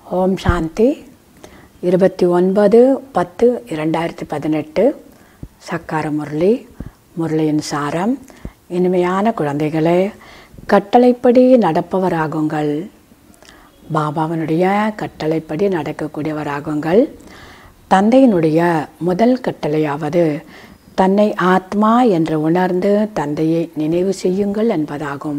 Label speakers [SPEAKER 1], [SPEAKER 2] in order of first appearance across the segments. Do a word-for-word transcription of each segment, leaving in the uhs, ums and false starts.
[SPEAKER 1] ஓம் சாந்தி. இருபத்தி ஒன்பது பத்து இரண்டாயிரத்தி பதினெட்டு. சக்கார முரளி. முரளியின் சாரம்: இனிமையான குழந்தைகளே, கட்டளைப்படி நடப்பவராகுங்கள். பாபாவினுடைய கட்டளைப்படி நடக்கக்கூடியவராகுங்கள். தந்தையினுடைய முதல் கட்டளையாவது தன்னை ஆத்மா என்று உணர்ந்து தந்தையை நினைவு செய்யுங்கள் என்பதாகும்.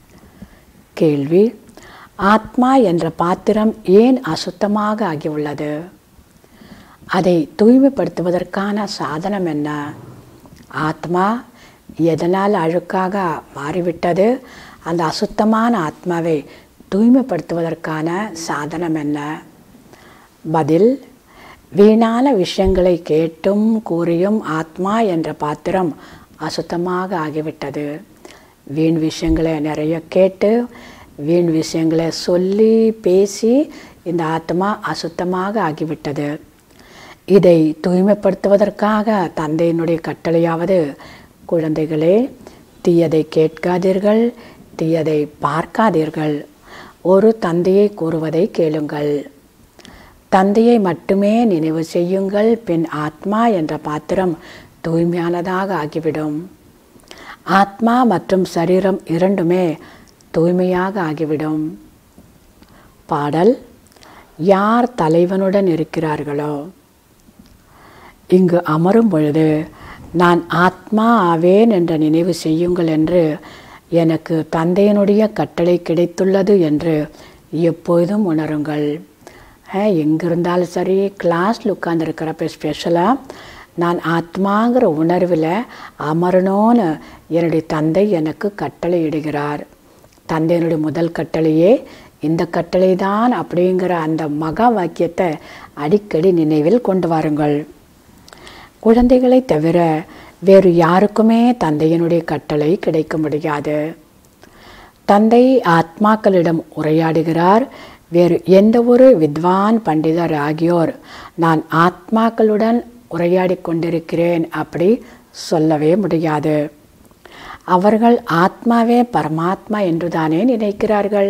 [SPEAKER 1] கேள்வி: ஆத்மா என்ற பாத்திரம் ஏன் அசுத்தமாக ஆகியுள்ளது? அதை தூய்மைப்படுத்துவதற்கான சாதனம் என்ன? ஆத்மா எதனால் அழுக்காக மாறிவிட்டது? அந்த அசுத்தமான ஆத்மாவை தூய்மைப்படுத்துவதற்கான சாதனம் என்ன? பதில்: வீணான விஷயங்களை கேட்டும் கூறியும் ஆத்மா என்ற பாத்திரம் அசுத்தமாக ஆகிவிட்டது. வீண் விஷயங்களை நிறைய கேட்டு வீண் விஷயங்களை சொல்லி பேசி இந்த ஆத்மா அசுத்தமாக ஆகிவிட்டது. இதை தூய்மைப்படுத்துவதற்காக தந்தையினுடைய கட்டளையாவது: குழந்தைகளே, தீயதை கேட்காதீர்கள், தீயதை பார்க்காதீர்கள். ஒரு தந்தையை கூறுவதை கேளுங்கள். தந்தையை மட்டுமே நினைவு செய்யுங்கள். பின் ஆத்மா என்ற பாத்திரம் தூய்மையானதாக ஆகிவிடும். ஆத்மா மற்றும் சரீரம் இரண்டுமே தூய்மையாக ஆகிவிடும். பாடல்: யார் தலைவனுடன் இருக்கிறார்களோ இங்கு அமரும் பொழுது நான் ஆத்மா ஆவேன் என்ற நினைவு செய்யுங்கள் என்று எனக்கு தந்தையினுடைய கட்டளை கிடைத்துள்ளது என்று எப்போதும் உணருங்கள். எங்கிருந்தாலும் சரி, கிளாஸில் உட்கார்ந்துருக்கிறப்ப ஸ்பெஷலாக நான் ஆத்மாங்கிற உணர்வில் அமரணும்னு என்னுடைய தந்தை எனக்கு கட்டளை இடுகிறார். தந்தையினுடைய முதல் கட்டளையே இந்த கட்டளை தான் அப்படிங்கிற அந்த மகா வாக்கியத்தை அடிக்கடி நினைவில் கொண்டு வாருங்கள். குழந்தைகளை தவிர வேறு யாருக்குமே தந்தையினுடைய கட்டளை கிடைக்க முடியாது. தந்தை ஆத்மாக்களிடம் உரையாடுகிறார். வேறு எந்த ஒரு வித்வான் பண்டிதர் ஆகியோர் நான் ஆத்மாக்களுடன் உரையாடி கொண்டிருக்கிறேன் அப்படி சொல்லவே முடியாது. அவர்கள் ஆத்மாவே பரமாத்மா என்றுதானே நினைக்கிறார்கள்.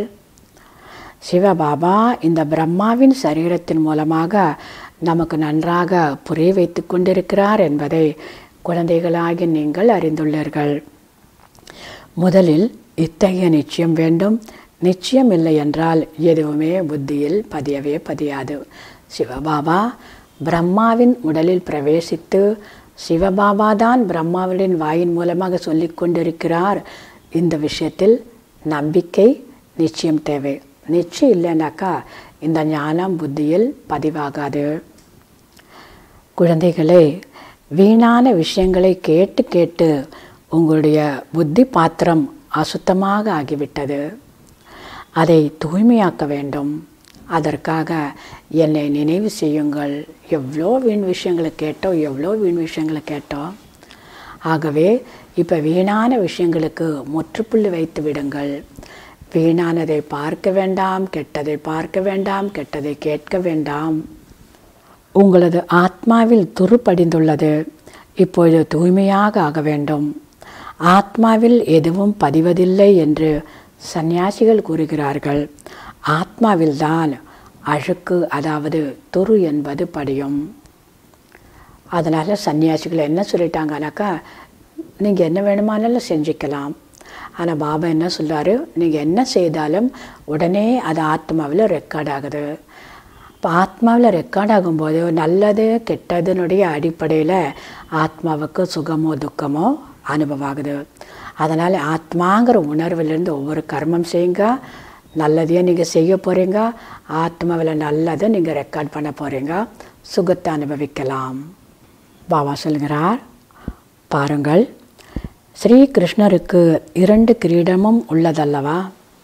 [SPEAKER 1] சிவபாபா இந்த பிரம்மாவின் சரீரத்தின் மூலமாக நமக்கு நன்றாக புரிய வைத்து கொண்டிருக்கிறார் என்பதை குழந்தைகளாகி நீங்கள் அறிந்துள்ளீர்கள். முதலில் இத்தகைய நிச்சயம் வேண்டும். நிச்சயம் இல்லை என்றால் எதுவுமே புத்தியில் பதியவே பதியாது. சிவபாபா பிரம்மாவின் உடலில் பிரவேசித்து சிவபாபா தான் பிரம்மாவின் வாயின் மூலமாக சொல்லி கொண்டிருக்கிறார். இந்த விஷயத்தில் நம்பிக்கை நிச்சயம் தேவை. நிச்சயம் இல்லைனாக்கா இந்த ஞானம் புத்தியில் பதிவாகாது. குழந்தைகளே, வீணான விஷயங்களை கேட்டு கேட்டு உங்களுடைய புத்தி பாத்திரம் அசுத்தமாக ஆகிவிட்டது. அதை தூய்மையாக்க வேண்டும். அதற்காக என்னை நினைவு செய்யுங்கள். எவ்வளோ வீண் விஷயங்களை கேட்டோம், எவ்வளோ வீண் விஷயங்களை கேட்டோம். ஆகவே இப்போ வீணான விஷயங்களுக்கு முற்றுப்புள்ளி வைத்து விடுங்கள். வீணானதை பார்க்க வேண்டாம், கெட்டதை பார்க்க வேண்டாம், கெட்டதை கேட்க வேண்டாம். உங்களது ஆத்மாவில் துரு படிந்துள்ளது. இப்பொழுது தூய்மையாக ஆக வேண்டும். ஆத்மாவில் எதுவும் பதிவதில்லை என்று சந்நியாசிகள் கூறுகிறார்கள். ஆத்மாவில்தான் அழுக்கு, அதாவது துரு என்பது படியும். அதனால் சன்னியாசிகள் என்ன சொல்லிட்டாங்கனாக்கா, நீங்கள் என்ன வேணுமானாலும் செஞ்சுக்கலாம். ஆனால் பாபா என்ன சொல்கிறாரு, நீங்கள் என்ன செய்தாலும் உடனே அது ஆத்மாவில் ரெக்கார்ட் ஆகுது. இப்போ ஆத்மாவில் ரெக்கார்ட் ஆகும்போது நல்லது கெட்டதுனுடைய அடிப்படையில் ஆத்மாவுக்கு சுகமோ துக்கமோ அனுபவம் ஆகுது. அதனால் ஆத்மாங்கிற உணர்விலிருந்து ஒவ்வொரு கர்மம் செய்யுங்க. நல்லதையே நீங்கள் செய்ய போகிறீங்க. ஆத்மாவில் நல்லதை நீங்கள் ரெக்கார்ட் பண்ண போகிறீங்க. சுகத்தை அனுபவிக்கலாம். பாபா சொல்கிறார், பாருங்கள், ஸ்ரீ கிருஷ்ணருக்கு இரண்டு கிரீடமும் உள்ளதல்லவா?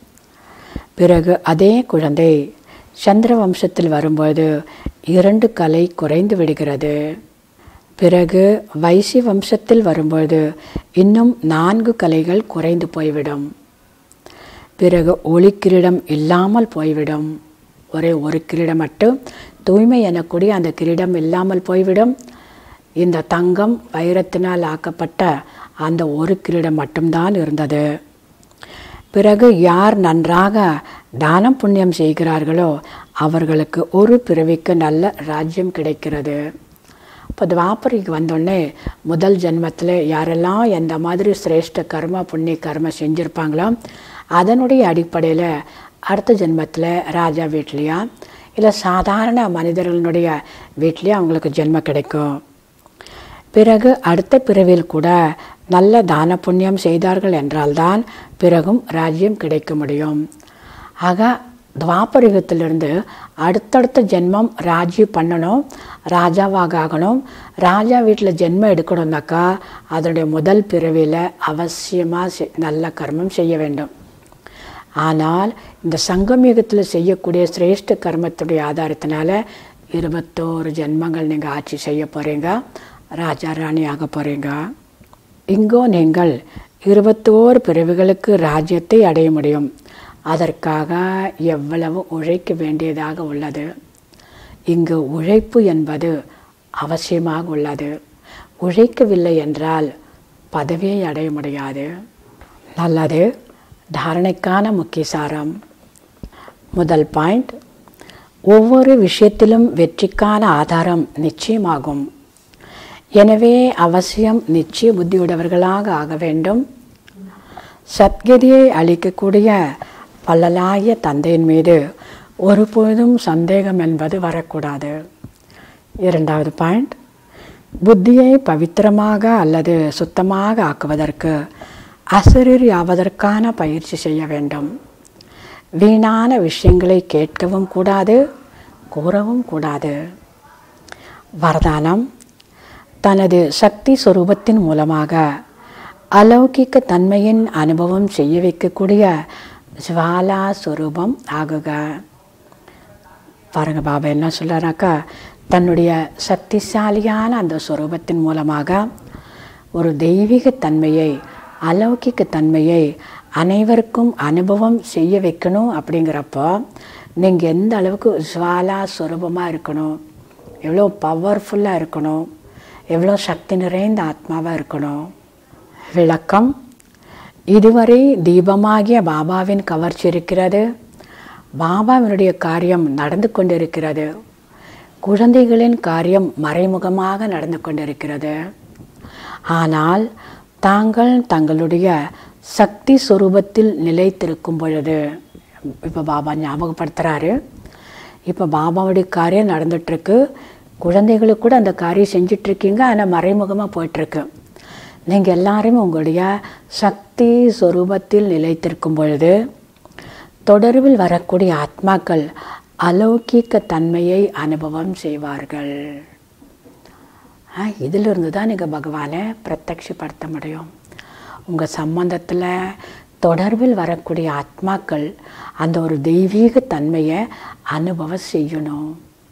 [SPEAKER 1] பிறகு அதே குழந்தை சந்திர வம்சத்தில் வரும்போது இரண்டு கலை குறைந்து விடுகிறது. பிறகு வைசி வம்சத்தில் வரும்போது இன்னும் நான்கு கலைகள் குறைந்து போய்விடும். பிறகு ஒளி கிரீடம் இல்லாமல் போய்விடும். ஒரே ஒரு கிரீடம் மட்டும், தூய்மை எனக்கூடிய அந்த கிரீடம் இல்லாமல் போய்விடும். இந்த தங்கம் வைரத்தினால் ஆக்கப்பட்ட அந்த ஒரு கிரீடம் மட்டும்தான் இருந்தது. பிறகு யார் நன்றாக தானம் புண்ணியம் செய்கிறார்களோ அவர்களுக்கு ஒரு பிறவிக்கு நல்ல ராஜ்யம் கிடைக்கிறது. இப்போ துவாபரிக்கு வந்தோடனே முதல் ஜென்மத்தில் யாரெல்லாம் எந்த மாதிரி சிரேஷ்ட கர்ம புண்ணிய கர்ம செஞ்சுருப்பாங்களோ அதனுடைய அடிப்படையில் அடுத்த ஜென்மத்தில் ராஜா வீட்லையா இல்லை சாதாரண மனிதர்களுடைய வீட்லேயே அவங்களுக்கு ஜென்மம் கிடைக்கும். பிறகு அடுத்த பிறவியில் கூட நல்ல தான புண்ணியம் செய்தார்கள் என்றால்தான் பிறகும் ராஜ்யம் கிடைக்க முடியும். ஆக துவாபரிகத்திலிருந்து அடுத்தடுத்த ஜென்மம் ராஜ்யம் பண்ணணும், ராஜாவாக ஆகணும். ராஜா வீட்டில் ஜென்மம் எடுக்கணும்னாக்கா அதனுடைய முதல் பிறவியில் அவசியமாக நல்ல கர்மம் செய்ய வேண்டும். ஆனால் இந்த சங்கமயுகத்தில் செய்யக்கூடிய சிரேஷ்ட கர்மத்துடைய ஆதாரத்தினால இருபத்தோரு ஜென்மங்கள் நீங்கள் ஆட்சி செய்ய போகிறீங்க, ராஜா ராணி ஆக போகிறீங்க. இங்கோ நீங்கள் இருபத்தோரு பிறவிகளுக்கு ராஜ்யத்தை அடைய முடியும். அதற்காக எவ்வளவு உழைக்க வேண்டியதாக உள்ளது. இங்கு உழைப்பு என்பது அவசியமாக உள்ளது. உழைக்கவில்லை என்றால் பதவியை அடைய முடியாது. நல்லது. தாரணைக்கான முக்கிய சாரம். முதல் பாயிண்ட், ஒவ்வொரு விஷயத்திலும் வெற்றிக்கான ஆதாரம் நிச்சயமாகும். எனவே அவசியம் நிச்சய புத்தியுடையவர்களாக ஆக வேண்டும். சத்கதியை அளிக்கக்கூடிய வள்ளலாகிய தந்தையின் மீது ஒருபொழுதும் சந்தேகம் என்பது வரக்கூடாது. இரண்டாவது பாயிண்ட், புத்தியை பவித்திரமாக அல்லது சுத்தமாக ஆக்குவதற்கு அசரீரி ஆவதற்கான பயிற்சி செய்ய வேண்டும். வீணான விஷயங்களை கேட்கவும் கூடாது, கூறவும் கூடாது. வரதானம், தனது சக்தி சொரூபத்தின் மூலமாக அலௌகிக்க தன்மையின் அனுபவம் செய்ய வைக்கக்கூடிய ஜுவாலா சொரூபம் ஆகுக. பாருங்க, பாபா என்ன சொல்கிறாக்கா, தன்னுடைய சக்திசாலியான அந்த சொரூபத்தின் மூலமாக ஒரு தெய்வீக தன்மையை, அலௌகிக்க தன்மையை அனைவருக்கும் அனுபவம் செய்ய வைக்கணும். அப்படிங்கிறப்போ நீங்கள் எந்த அளவுக்கு ஜுவாலா சொரூபமாக இருக்கணும், எவ்வளோ பவர்ஃபுல்லாக இருக்கணும், எவ்வளோ சக்தி நிறைந்த ஆத்மாவாக இருக்கணும். விளக்கம், இதுவரை தீபமாகிய பாபாவின் கவர்ச்சி இருக்கிறது. பாபாவினுடைய காரியம் நடந்து கொண்டிருக்கிறது. குழந்தைகளின் காரியம் மறைமுகமாக நடந்து கொண்டிருக்கிறது. ஆனால் தாங்கள் தங்களுடைய சக்தி சொரூபத்தில் நிலைத்திருக்கும் பொழுது, இப்போ பாபா ஞாபகப்படுத்துகிறாரு, இப்போ பாபாவுடைய காரியம் நடந்துகிட்ருக்கு, குழந்தைகளுக்கு கூட அந்த காரியம் செஞ்சிட்ருக்கீங்க, ஆனால் மறைமுகமாக போயிட்டுருக்கு. நீங்கள் எல்லாருமே உங்களுடைய சக்தி சொரூபத்தில் நிலைத்திருக்கும் பொழுது தொடர்பில் வரக்கூடிய ஆத்மாக்கள் அலௌகிக்க தன்மையை அனுபவம் செய்வார்கள். இதிலிருந்து தான் நீங்கள் பகவானை பிரத்யட்சப்படுத்த முடியும். உங்கள் சம்பந்தத்தில் தொடர்பில் வரக்கூடிய ஆத்மாக்கள் அந்த ஒரு தெய்வீக தன்மையை அனுபவம் செய்யணும்.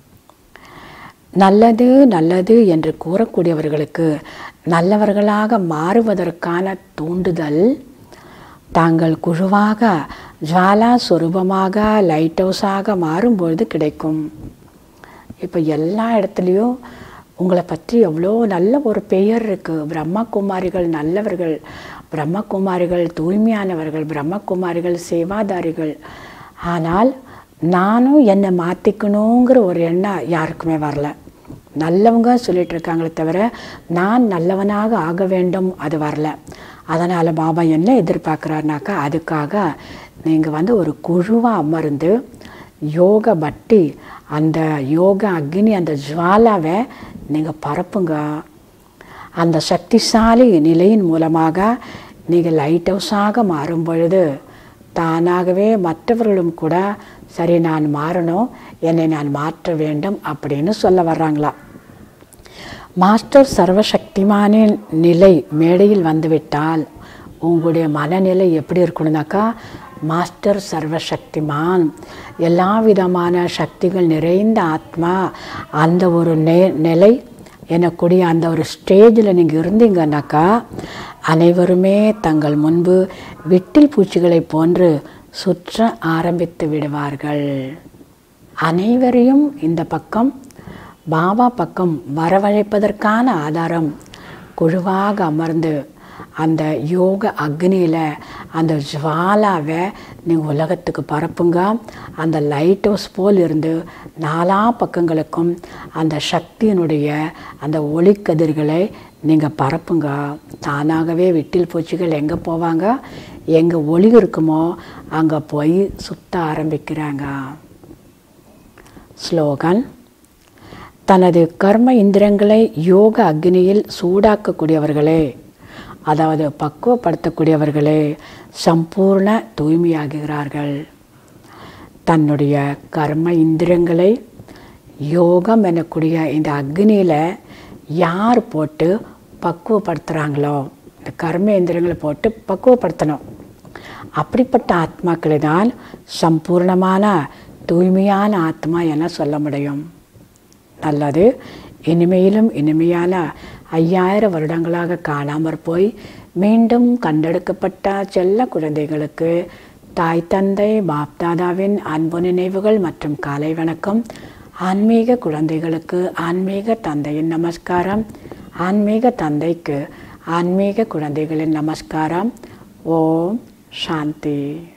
[SPEAKER 1] நல்லது நல்லது என்று கூறக்கூடியவர்களுக்கு நல்லவர்களாக மாறுவதற்கான தூண்டுதல் தாங்கள் குழுவாக ஜுவாலா சொரூபமாக லைட் ஹவுஸாக மாறும்பொழுது கிடைக்கும். இப்போ எல்லா இடத்துலையும் உங்களை பற்றி எவ்வளோ நல்ல ஒரு பெயர் இருக்குது. பிரம்மகுமாரிகள் நல்லவர்கள், பிரம்மகுமாரிகள் தூய்மையானவர்கள், பிரம்மகுமாரிகள் சேவாதாரிகள். ஆனால் நானும் என்னை மாற்றிக்கணுங்கிற ஒரு எண்ணம் யாருக்குமே வரல. நல்லவங்க சொல்லிட்டு இருக்காங்களே தவிர நான் நல்லவனாக ஆக வேண்டும் அது வரல. அதனால் பாபா என்ன எதிர்பார்க்குறாருனாக்கா, அதுக்காக நீங்கள் வந்து ஒரு குழுவாக அமர்ந்து யோக பட்டி அந்த யோக அக்னி அந்த ஜுவாலாவை நீங்கள் பரப்புங்க. அந்த சக்திசாலி நிலையின் மூலமாக நீங்கள் லைட் ஹவுஸாக மாறும் பொழுது தானாகவே மற்றவர்களும் கூட சரி நான் மாறணும், என்னை நான் மாற்ற வேண்டும் அப்படின்னு சொல்ல வர்றாங்களா. மாஸ்டர் சர்வசக்திமானின் நிலை மேடையில் வந்துவிட்டால் உங்களுடைய மனநிலை எப்படி இருக்கணும்னாக்கா, மாஸ்டர் சர்வசக்திமான், எல்லா விதமான சக்திகள் நிறைந்த ஆத்மா, அந்த ஒரு நெ நிலை எனக்கூடிய அந்த ஒரு ஸ்டேஜில் நீங்கள் இருந்தீங்கன்னாக்கா அனைவருமே தங்கள் முன்பு விட்டில் பூச்சிகளை போன்று சுற்ற ஆரம்பித்து விடுவார்கள். அனைவரையும் இந்த பக்கம் பாபா பக்கம் வரவழைப்பதற்கான ஆதாரம் குழுவாக அமர்ந்து அந்த யோக அக்னியில் அந்த ஜுவாலாவை நீங்கள் உலகத்துக்கு பரப்புங்க. அந்த லைட் ஹவுஸ் போல் இருந்து நாலா பக்கங்களுக்கும் அந்த சக்தியினுடைய அந்த ஒளிக்கதிர்களை நீங்கள் பரப்புங்க. தானாகவே விட்டில் பூச்சிகள் எங்கே போவாங்க, எங்கே ஒளி இருக்குமோ அங்கே போய் சுத்த ஆரம்பிக்கிறாங்க. ஸ்லோகன்: தனது கர்ம இந்திரங்களை யோக அக்னியில் சூடாக்கக்கூடியவர்களே, அதாவது பக்குவப்படுத்தக்கூடியவர்களே சம்பூர்ண தூய்மையாகிறார்கள். தன்னுடைய கர்ம இந்திரங்களை யோகம் எனக்கூடிய இந்த அக்னியில் யார் போட்டு பக்குவப்படுத்துகிறாங்களோ, இந்த கர்ம இந்திரங்களை போட்டு பக்குவப்படுத்தணும். அப்படிப்பட்ட ஆத்மாக்களை தான் சம்பூர்ணமான தூய்மையான ஆத்மா என சொல்ல முடியும். நல்லது. இனிமையிலும் இனிமையான ஐயாயிரம் வருடங்களாக காணாமற் போய் மீண்டும் கண்டெடுக்கப்பட்ட செல்ல குழந்தைகளுக்கு தாய் தந்தை பாப்தாதாவின் அன்பு நினைவுகள் மற்றும் காலை வணக்கம். ஆன்மீக குழந்தைகளுக்கு ஆன்மீக தந்தையின் நமஸ்காரம். ஆன்மீக தந்தைக்கு ஆன்மீக குழந்தைகளின் நமஸ்காரம். ஓம் சாந்தி.